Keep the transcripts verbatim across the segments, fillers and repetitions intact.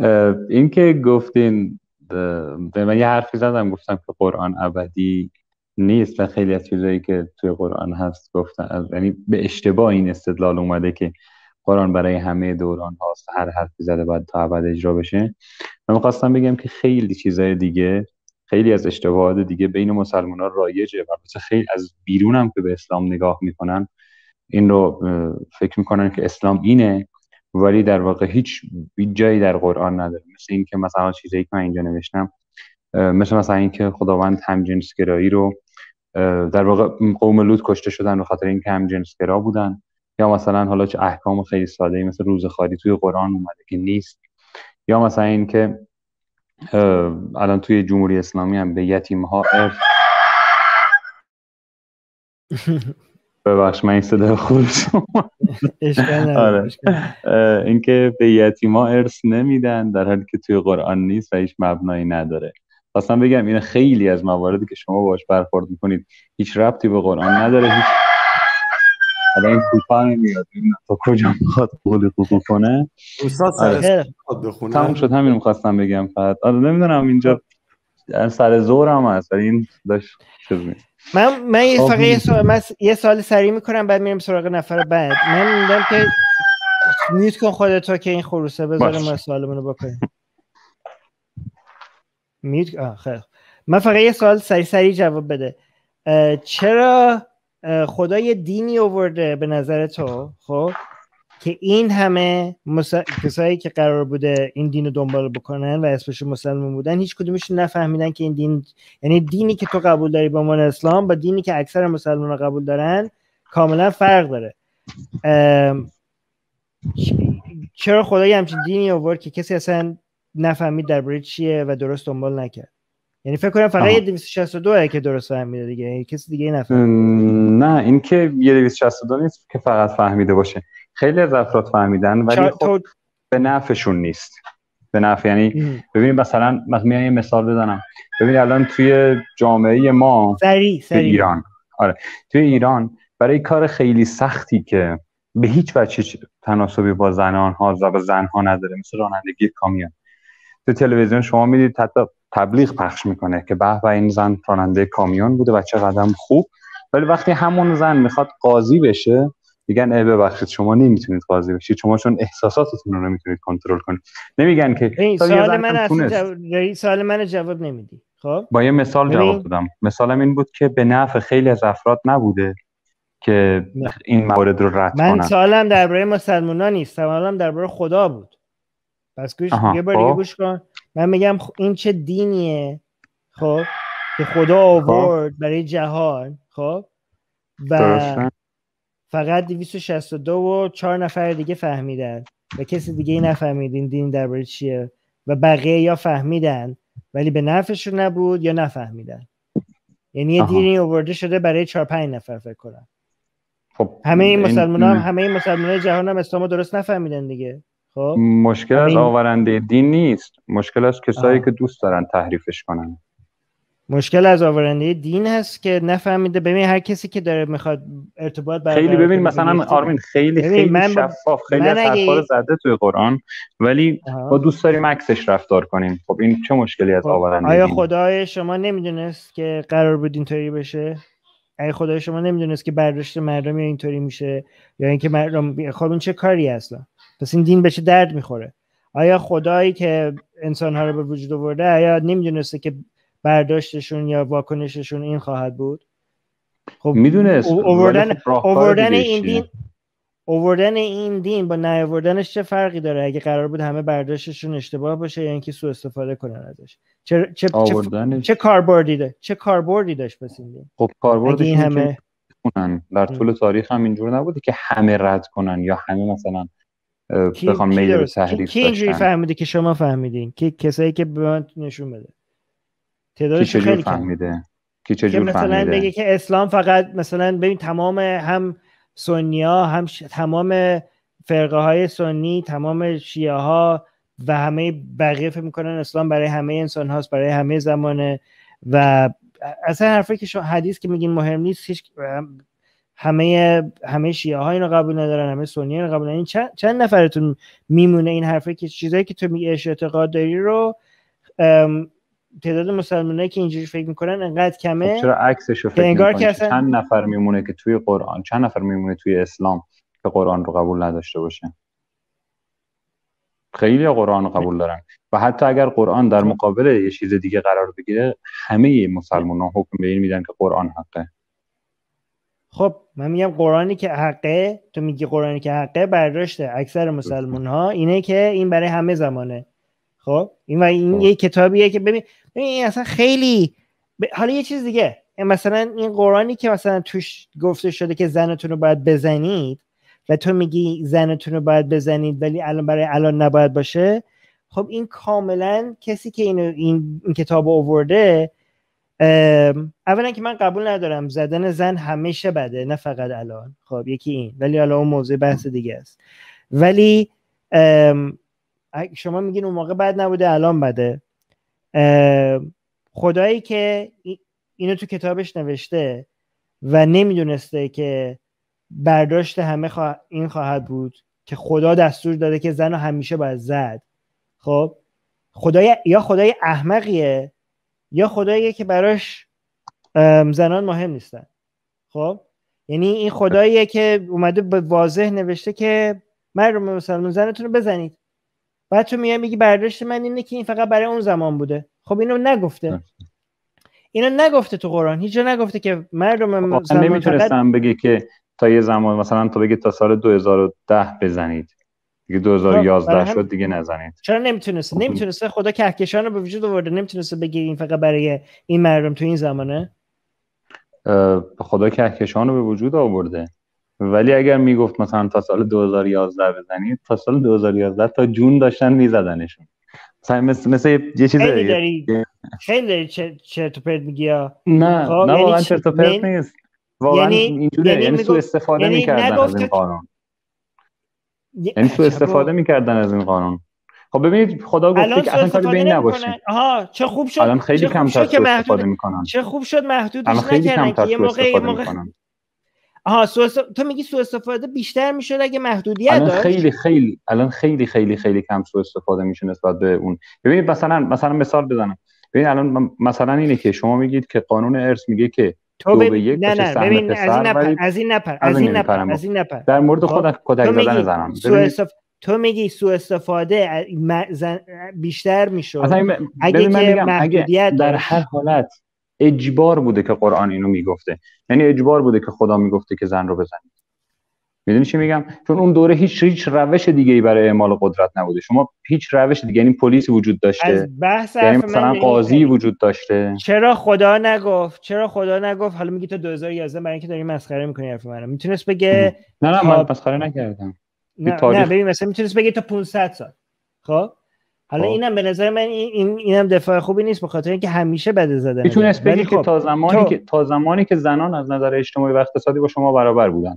این که گفتین به من یه حرفی زدم، گفتم که قرآن ابدی نیست و خیلی از چیزایی که توی قرآن هست گفتن، یعنی به اشتباه این استدلال اومده که قرآن برای همه دوران هاست، هر حرفی زده باید تا ابد اجرا بشه. من می‌خواستم بگم که خیلی چیزای دیگه، خیلی از اشتباهات دیگه بین مسلمان‌ها رایجه و مثلا خیلی از بیرون هم که به اسلام نگاه میکنن این رو فکر میکنن که اسلام اینه، ولی در واقع هیچ جایی در قرآن نداره. مثل این که مثلا چیزایی که من اینجا نوشتم، مثل مثلا این که خداوند همجنسگرایی رو، در واقع قوم لوط کشته شدن به خاطر اینکه همجنسگرا بودن، یا مثلا حالا چه احکام خیلی ساده‌ای مثل روزخواری توی قرآن اومده که نیست، یا مثلا این که الان توی جمهوری اسلامی هم به یتیم‌ها ارث ببخش من این صدا خوب شما اشکال آره اینکه به یتیما ارث نمیدن، در حالی که توی قرآن نیست و هیچ مبنایی نداره. خواستم بگم این خیلی از مواردی که شما باهاش برخورد میکنید هیچ ربطی به قرآن نداره. هیچ الان این کوپا نمیاد تا کجا میخواد قولی قوقو کنه. استاد سر بخونه تموم شد، همین میخواستم بگم فقط. آره نمیدونم اینجا سر زورم هست ولی این داشت چیز نیست. من من یه فقط یه سوال من یه سوال سریع میکنم بعد میریم سراغ نفر بعد. من میگم که میوت کن خودتو که این خروسه بذاره ما سوالمون رو بکنیم. میوت آ خیلی. من فقط یه سوال سریع سریع جواب بده. چرا خدا یه دینی آورده به نظر تو خب که این همه مس... کسایی که قرار بوده این دین رو دنبال بکنن و اسمشون مسلمان بودن هیچ کدومشون نفهمیدن که این دین، یعنی دینی که تو قبول داری به عنوان اسلام با دینی که اکثر مسلمان‌ها قبول دارن کاملا فرق داره. ام... چرا خدا یه همچین دینی آورد که کسی اصلا نفهمید درباره چیه و درست دنبال نکرد؟ یعنی فکر کنم فقط یه دویست و شصت و دو که درست فهمیده دیگه، یعنی کسی دیگه نفهمید. نه این که یه دویست و شصت و دو نیست که فقط فهمیده باشه، خیلی از افراد فهمیدن ولی خب تو... به نفعشون نیست. به نفع یعنی ببینید مثلا مثلا یه مثال بزنم، ببینید الان توی جامعه ما سری سری توی ایران آره توی ایران برای کار خیلی سختی که به هیچ وجه تناسبی با زنان ها و با زن ها نداره، مثل رانندگی کامیون، تو تلویزیون شما میدید حتی تبلیغ پخش میکنه که به به این زن راننده کامیون بوده و چه قدم خوب، ولی وقتی همون زن میخواد قاضی بشه میگن ای ببخشید شما نمیتونید قاضی بشید، شما چون احساساتتون رو نمیتونید کنترل کنید. نمیگن که سوال من اصلا جواب سوال من جواب نمیدی. خب با یه مثال جواب دادم. مثالم این بود که به نفع خیلی از افراد نبوده که این موارد رو رد من کنن. من سوالم درباره مسلمان‌ها نیست، سوالم درباره خدا بود. پس گوش یه بار دیگه گوش کن. من میگم این چه دینیه خب که خدا آورد برای جهان خب و درسته. فقط دویست و شصت و دو و چهار نفر دیگه فهمیدن و کسی دیگه نفهمید این دین درباره چیه و بقیه یا فهمیدن ولی به نفعشون نبود یا نفهمیدن. یعنی یه دینی آورده شده برای چهار پنج نفر فکر کنم. خب همه این مسلمان‌ها هم همه این مسلمان‌های جهان هم اسلامو درست نفهمیدن دیگه. خب مشکل از آورنده دین نیست، مشکل از کسایی آه. که دوست دارن تحریفش کنن. مشکل از آورنده دین هست که نفهمیده. ببین هر کسی که داره میخواد ارتباط برقرار خیلی ببین مثلا آرمین خیلی خیلی من شفاف خیلی از حرفا رو زده توی قرآن ولی آه. ما دوست داریم عکسش رفتار کنیم. خب این چه مشکلی از آورنده آیا دین؟ خدای شما نمیدونست که قرار بود اینطوری بشه؟ اگه خدای شما نمیدونست که برداشت مردم اینطوری میشه یا اینکه مردم خب این چه کاری اصلا؟ پس این دین به چه درد میخوره؟ آیا خدایی که انسان‌ها رو به وجود آورده آیا نمیدونسته که برداشتشون یا واکنششون این خواهد بود؟ خب میدونست آوردن آوردن این دین آوردن این دین با نیاوردنش چه فرقی داره اگه قرار بود همه برداشتشون اشتباه باشه یا اینکه سوء استفاده کنن ازش؟ چه چه چه, چه کاربردی داشت؟ چه کاربردی داشت پس این دین؟ خب کاربردش این همه کنن در طول تاریخ هم اینجور نبوده که همه رد کنن یا همه مثلا بخوام میل به تحریف داشتن. کی اینجوری فهمیده که شما فهمیدین؟ کی کسایی که به من نشون بده تعدادش خیلی فهمیده؟ کی چه جور مثلا فهمیده؟ بگه که اسلام فقط مثلا ببین تمام هم سنی‌ها هم ش... تمام فرقه های سنی، تمام شیعه ها و همه بقیه فکر میکنن اسلام برای همه انسان هاست، برای همه زمانه و اصلا حرفی که شما حدیث که میگین مهم نیست هیچ همه همه شیعه ها اینو قبول ندارن، همه سنی اینو قبول ندارن. چند چند نفرتون میمونه این حرفه که چیزایی که تو میگی اعتقاد داری رو تعداد مسلمانایی که اینجوری فکر میکنن انقدر کمه؟ چرا عکسشو فکر میکنی؟ اصلا... چند نفر میمونه که توی قرآن، چند نفر میمونه توی اسلام که قرآن رو قبول نداشته باشه؟ خیلی قرآن رو قبول دارن و حتی اگر قرآن در مقابل یه چیز دیگه قرار بگیره همه مسلمانان حکم به این میدن که قرآن حقه. خب من میگم قرآنی که حقه، تو میگی قرآنی که حقه، برداشته اکثر مسلمان ها اینه که این برای همه زمانه. خب این و این یه کتابیه که ببین ببین این اصلا خیلی ب... حالا یه چیز دیگه، مثلا این قرآنی که مثلا توش گفته شده که زنتون رو باید بزنید و تو میگی زنتون رو باید بزنید ولی الان برای الان نباید باشه، خب این کاملا کسی که اینو این, این کتاب آورده، اولا که من قبول ندارم زدن زن همیشه بده، نه فقط الان. خب یکی این، ولی حالا اون موضوع بحث دیگه است. ولی شما میگین اون موقع بد نبوده الان بده. خدایی که اینو تو کتابش نوشته و نمیدونسته که برداشت همه خواه... این خواهد بود که خدا دستور داده که زن رو همیشه باید زد. خب خدای یا خدای احمقیه یا خداییه که براش زنان مهم نیستن. خب یعنی این خداییه که اومده به واضح نوشته که مردم مسلمان زنتون رو بزنید، بعد تو میای میگی برداشت من اینه که این فقط برای اون زمان بوده. خب اینو نگفته، اینو نگفته تو قرآن، هیچ جا نگفته که مردم مسلمان نمیتونستم فقط... بگه که تا یه زمان مثلا تو بگی تا سال دو هزار و ده بزنید، دیگه دو هزار و یازده هم... شد دیگه نزنید. چرا نمیتونسته؟ نمیتونسته خدا کهکشان رو به وجود آورده، نمیتونسته بگه این فقط برای این مردم تو این زمانه؟ خدا کهکشان رو به وجود آورده، ولی اگر میگفت مثلا تا سال دو هزار و یازده بزنید، تا سال دو هزار و یازده تا جون داشتن میزدنشون. مثلا مثل, مثل یه چیز خیلی داری خیلی داری چرت و پرت میگی. نه نه واقعا چرت و پرت نیست، واقعا اینجوریه. یعنی, یعنی سوء استفاده یعنی میکردن از این قانون، یعنی سوء استفاده میکردن از این قانون. خب ببینید خدا گفته که اصلا کاری به این نباشه. آها چه خوب شد، الان خیلی کم سوء استفاده میکنن. چه خوب شد محدودش نکردن که یه موقع یه موقع آها سو است... تو میگی سوء استفاده بیشتر میشد اگه محدودیت الان داشت؟ خیلی خیلی الان خیلی خیلی خیلی کم سوء استفاده میشه نسبت به اون. ببینید مثلا مثلا مثال بزنم، ببین الان مثلا اینه که شما میگید که قانون ارث میگه که تو به یک نه نه ببین از این نپر از این نپر از این نپر از این نپر در مورد خود کودک زدن زنان استف... تو میگی سوء استفاده زن... بیشتر میشد اگه که محدودیت در هر حالت اجبار بوده که قرآن اینو میگفته، یعنی اجبار بوده که خدا میگفته که زن رو بزنید. میدونی چی میگم؟ چون اون دوره هیچ هیچ روش دیگه‌ای برای اعمال قدرت نبوده. شما هیچ روش دیگه، یعنی پلیس وجود داشته، یعنی مثلا قاضی وجود داشته. چرا خدا نگفت؟ چرا خدا نگفت؟ حالا میگی تو دو هزار و یازده برای اینکه داری مسخره میکنی حرف منو. میتونست بگه نه نه من مسخره نکردم. نه, نه ببین مثلا میتونست بگه تا پانصد سال. خب حالا اینم به نظر من این اینم دفاع خوبی نیست، به خاطر اینکه همیشه بده زدن. میتونست بگه که تا زمانی تو... که تا زمانی که زنان از نظر اجتماعی و اقتصادی با شما برابر بودن.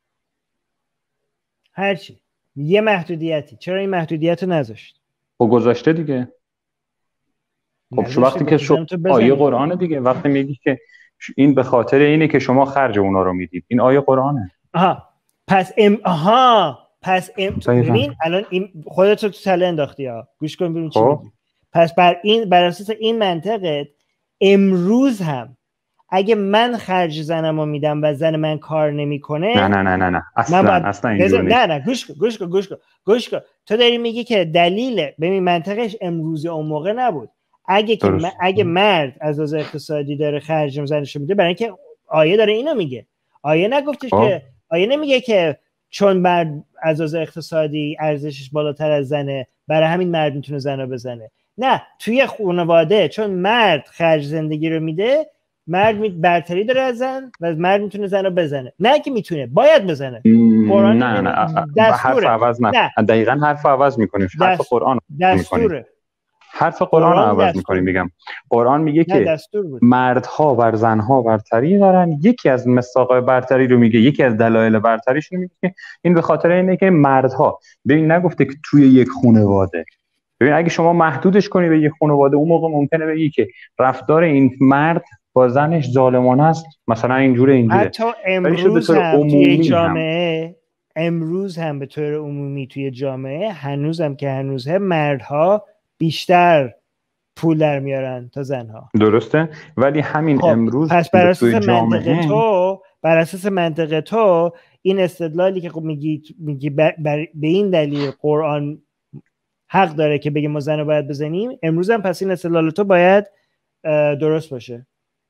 هرچی یه محدودیتی، چرا این محدودیت رو نذاشت؟ خب گذاشته دیگه. خب شو وقتی که شو آیه قرآنه دیگه، وقتی میگی که این به خاطر اینه که شما خرج اونا رو میدید، این آیه قرآنه. آها پس ام آها پس ام ببین الان این خودت رو تو تله انداختی ها، گوش کن ببین چی میگی. پس بر این بر اساس این منطقت امروز هم اگه من خرج زنمو میدم و زن من کار نمیکنه، نه نه نه نه نه اصلا باید... اصلا اینجوری نه نه گوش کن گوش کن گوش کن گوش کن تو داری میگی که دلیل ببین منطقش امروز اون موقع نبود. اگه که م... اگه مرد از لحاظ اقتصادی داره خرج زنشو میده، برای اینکه آیه داره اینو میگه. آیه نگفتش آه. که آیه نمیگه که چون مرد از لحاظ اقتصادی ارزشش بالاتر از زنه برای همین مرد میتونه زنو بزنه. نه، توی خانواده چون مرد خرج زندگی رو میده، مرد می برتری داره از زن و مرد میتونه زن رو بزنه. نه که میتونه، باید بزنه. قرآن نه نه حرف عوض نه. نه دقیقاً حرف عوض میکنیم. حرف قرآن دستوره. حرف قرآن رو عوض میکنیم. میگم قرآن میگه که مردها بر زنها برتری دارن. یکی از مصداق برتری رو میگه، یکی از دلایل برتریش رو میگه که این به خاطر اینه که مردها، ببین نگفته که توی یک خانواده. ببین اگه شما محدودش کنی به یک خانواده، اون موقع ممکنه بگی که رفتار این مرد با زنش ظالمانه است، مثلا اینجوره اینجوره. حتی امروز هم توی جامعه امروز هم به طور عمومی توی جامعه هنوز هم که هنوزه مردها بیشتر پول در میارن تا زنها. درسته، ولی همین خب. امروز پس بر اساس منطق تو بر اساس منطق تو این استدلالی که خب میگی میگی بر به این دلیل قرآن حق داره که بگه ما زن رو باید بزنیم، امروز هم پس این استدلال تو باید درست باشه.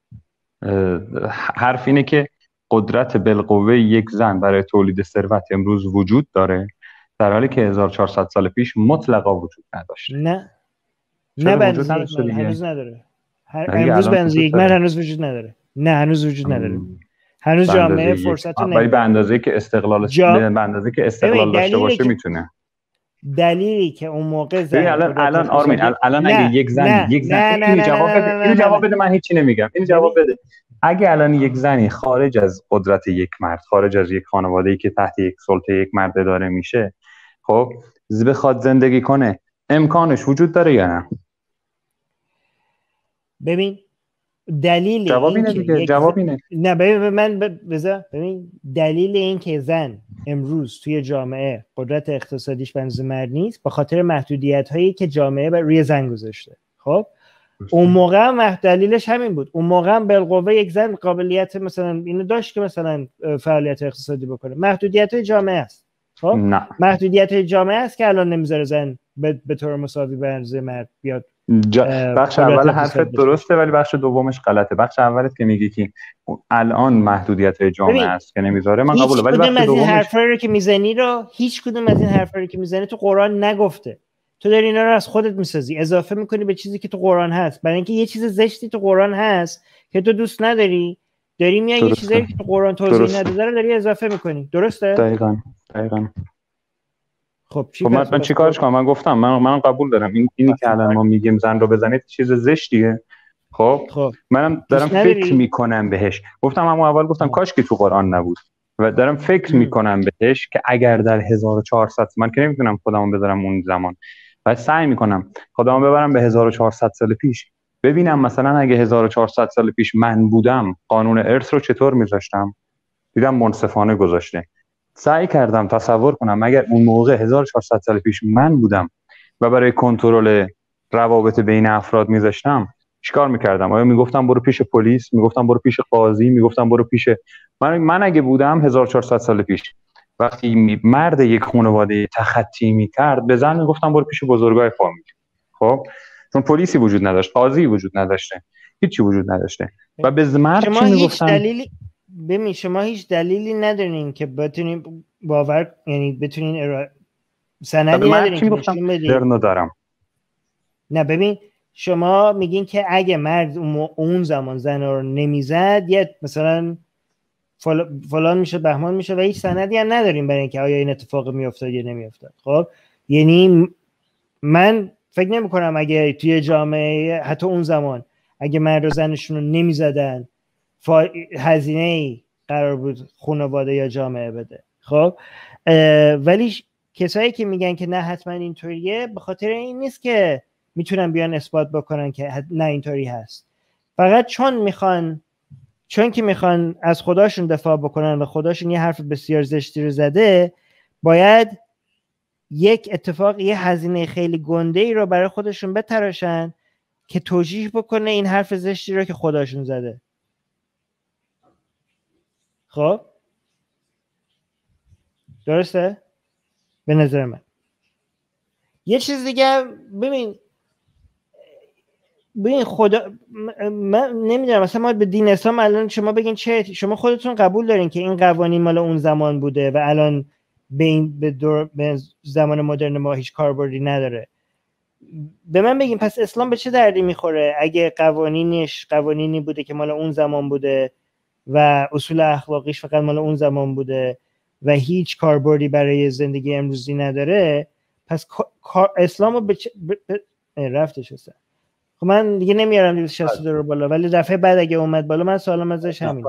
حرف اینه که قدرت بالقوه یک زن برای تولید ثروت امروز وجود داره، در حالی که هزار و چهارصد سال پیش مطلقا وجود نداشت. نه نه بنز یک مرد هنوز نداره. امروز بنز یک مرد هنوز وجود نداره. نه هنوز وجود نداره. هنوز جامعه فرصت رو ولی به اندازه‌ای که استقلال جا... به اندازه‌ای که استقلال داشته باشه میتونه. دلیلی که اون موقع زن الان الان آرمین الان اگه یک زن یک زن اینو جواب بده اینو جواب بده من هیچی نمیگم اینو جواب بده. اگه الان یک زنی خارج از قدرت یک مرد، خارج از یک خانواده‌ای که تحت یک سلطه یک مرد داره میشه، خب بخواد زندگی کنه، امکانش وجود داره یا نه؟ ببین دلیل جواب اینه دیگه، جواب اینه. نه ببین من بذار ببین دلیل این که زن امروز توی جامعه قدرت اقتصادیش بنز مرد نیست به خاطر محدودیت هایی که جامعه بر روی زن گذاشته. خب اون موقع هم دلیلش همین بود. اون موقع هم بالقوه یک زن قابلیت مثلا اینو داشت که مثلا فعالیت اقتصادی بکنه. محدودیت های جامعه است. خب نه. محدودیت های جامعه است که الان نمیذاره زن به, به طور مساوی بنز مرد بیاد. جا... بخش اول حرفت درسته ولی بخش دومش غلطه. بخش اولت که میگی که الان محدودیت‌های جامعه است که نمیذاره، من قبوله، ولی بخش دومش این حرفا رو که میزنی رو هیچ کدوم از این حرفا رو که میزنی تو قرآن نگفته. تو داری اینا رو از خودت میسازی، اضافه میکنی به چیزی که تو قرآن هست، برای اینکه یه چیز زشتی تو قرآن هست که تو دوست نداری، داری میای یه چیزایی که تو قرآن توضیح نداده رو داری اضافه میکنی. درسته؟ دقیقاً دقیقاً. خب چی خب من, من چی کارش کنم؟ من گفتم من من قبول دارم این اینی که الان ما میگیم زن رو بزنید چیز زشتیه. خب, خب. منم دارم فکر میکنم بهش. گفتم اما اول گفتم خب. کاش که تو قرآن نبود و دارم فکر م. میکنم بهش که اگر در هزار و چهارصد من که نمیتونم خودمو بذارم اون زمان، و سعی میکنم خودمو ببرم به هزار و چهارصد سال پیش، ببینم مثلا اگه هزار و چهارصد سال پیش من بودم قانون ارث رو چطور میذاشتم. دیدم منصفانه گذاشته. سعی کردم تصور کنم اگر اون موقع هزار و چهارصد سال پیش من بودم و برای کنترل روابط بین افراد میذاشتم چیکار میکردم؟ آیا میگفتم برو پیش پلیس، میگفتم برو پیش قاضی، میگفتم برو پیش من من اگه بودم هزار و چهارصد سال پیش وقتی مرد یک خانواده تخطی میکرد به زن میگفتم برو پیش بزرگای فامیل. خب چون پلیسی وجود نداشت، قاضی وجود نداشته، هیچی وجود نداشته و به مرد چی میگفتن؟ دلیلی ببین شما هیچ دلیلی ندارین که بتونین باور یعنی بتونین ارا... سندی ندارین که نشون بدین. دارم. نه ببین شما میگین که اگه مرد اون زمان زن رو نمیزد یه مثلا فل... فلان میشه بهمان میشه و هیچ سندی هم نداریم برای اینکه آیا این اتفاق میافتاد یا نمیافتاد. خب یعنی من فکر نمی کنم اگه توی جامعه حتی اون زمان اگه مرد و زنشون رو نمیزدن فا... هزینه قرار بود خانواده یا جامعه بده. خب ولی کسایی که میگن که نه حتما اینطوریه به خاطر این نیست که میتونن بیان اثبات بکنن که نه اینطوری هست، فقط چون میخوان چون که میخوان از خداشون دفاع بکنن و خداشون یه حرف بسیار زشتی رو زده باید یک اتفاق یه هزینه خیلی گنده ای رو برای خودشون بتراشن که توجیه بکنه این حرف زشتی رو که خداشون زده. خب درسته؟ به نظر من یه چیز دیگه ببین ببین خدا من نمیدونم مثلا ما به دین اسلام الان شما بگین چه شما خودتون قبول دارین که این قوانین مال اون زمان بوده و الان به این به, دور به زمان مدرن ما هیچ کاربردی نداره. به من بگین پس اسلام به چه دردی میخوره اگه قوانینش قوانینی بوده که مال اون زمان بوده و اصول اخلاقیش فقط مال اون زمان بوده و هیچ کاربردی برای زندگی امروزی نداره؟ پس اسلامو به چه... ب... ب... رفتش هست. خب من دیگه نمیارم دویست و شصت و دو رو بالا، ولی دفعه بعد اگه اومد بالا من سوالم ازش همین